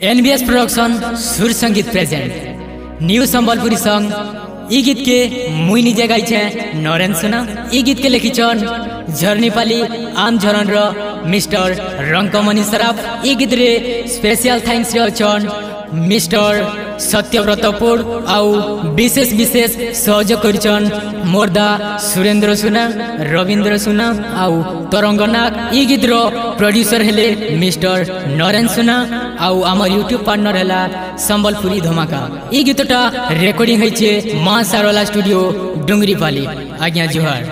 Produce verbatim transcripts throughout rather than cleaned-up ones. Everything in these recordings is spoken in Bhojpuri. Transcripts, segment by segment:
एनबीएस प्रोडक्शन सुर संगीत प्रेजेंट न्यू संबलपुरी सॉन्ग ई गीत के मुई निजे गाई छे नरेन सुना। ई गीत के लिखी छन झरनीपाली आम झरन रो मिस्टर रंकमणि सराफ। ई गीत रे स्पेशल थैंक्स रो छन मिस्टर सत्यव्रतपुर आउ विशेष विशेष सहयोग करिछन मोरदा सुरेंद्र सुना रविंद्र सुना आउ तरंगनाथ। ई गीत रो प्रोड्यूसर हेले मिस्टर नरेन सुना आउ आमर यूट्यूब पार्टनर हेला संबलपुरी धमाका। ई गीतटा रेकर्डिंग होइछे मां सारोला स्टूडियो डुंगरीपाली। आज्ञा जोहार।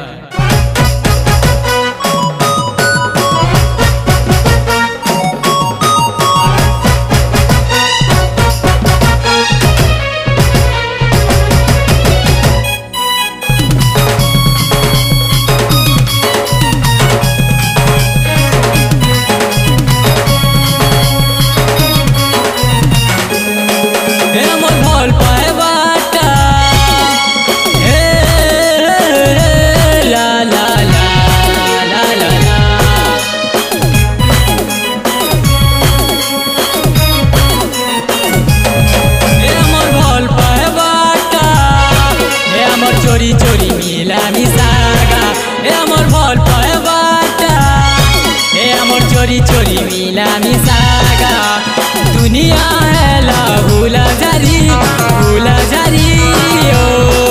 चोरी चोरी मिला मिसागा ए अमर भल पाए बाटा ए अमर चोरी चोरी मिला मिसागा दुनिया है ला भूला जारी भूला जारी ओ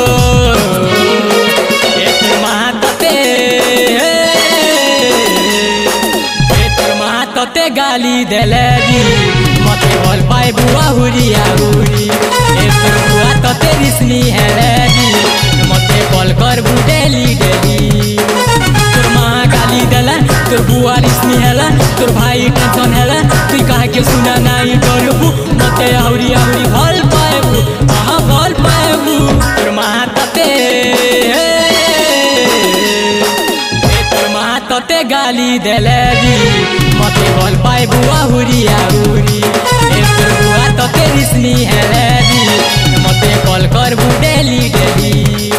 एक मातते एक मातते गाली देलेगी मते भल पाए बुआ हुरिया हुरी एक बुआ तो तेरी स्नी है मते कॉल कर बुडेली डेली तोर माँ गाली देला तोर बुआ रिस्नी हेला तोर भाई टेंशन हेला तू कह के सुना नहीं करबू मते औरी औरी भल पाएबू हां भल पाएबू तोर माँ तते ए तोर माँ तते गाली देलेगी मते भल पाएबू औरी औरी ए तोर बुआ तते रिस्नी हेलेगी मते कॉल कर बुडेली डेली।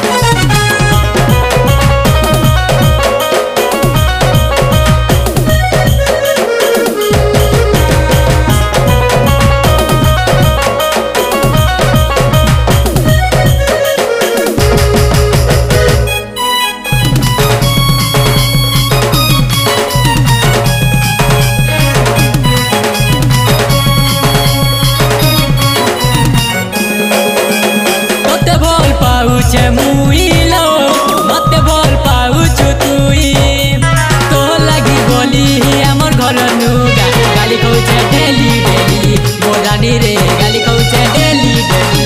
मुइलो मते बोल पाउछु तुई तो लगी बोली हमर घर नुगा गाली कहउछे डेली डेली मोरानी रे गाली कहउछे डेली डेली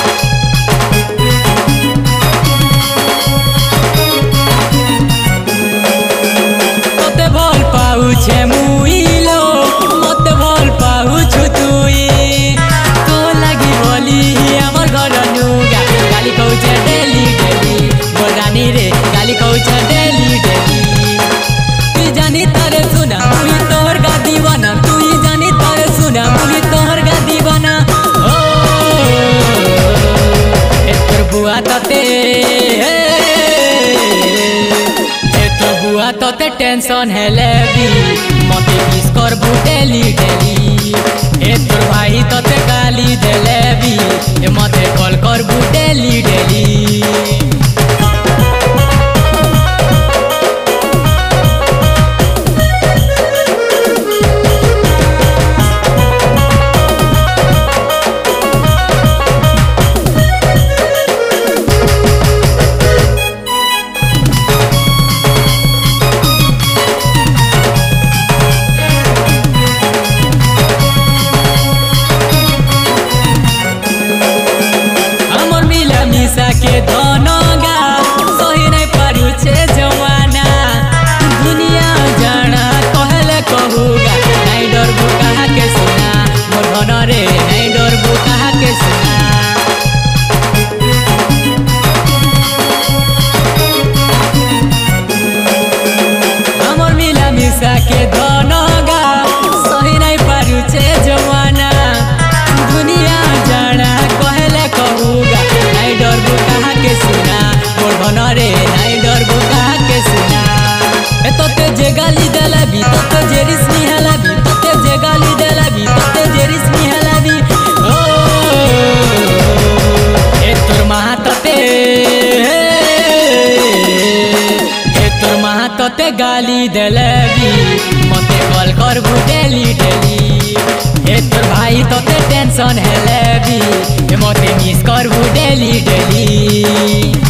मते बोल पाउछे मुइलो मते बोल पाउछु तुई तो लगी बोली हमर घर नुगा गाली कहउछे डेली डेली मोरानी रे गाली कहउछे डेली डेली तू जानी तारे सुना मुई तोहर गा दीवाना तू जानी तारे सुना मुई तोहर गा दीवाना ओ एतर बुआ तते एतर बुआ तते टेंशन हेलेबी मते किस करबू डेली डेली एतर भाई तते गाली देलेबी मते कॉल करबू डेली डेली। तोते गाली देलेबी मते कॉल करबू डेली डेली ए तोर भाई तोते टेंशन हेलेबी मते मिस करबू डेली डेली।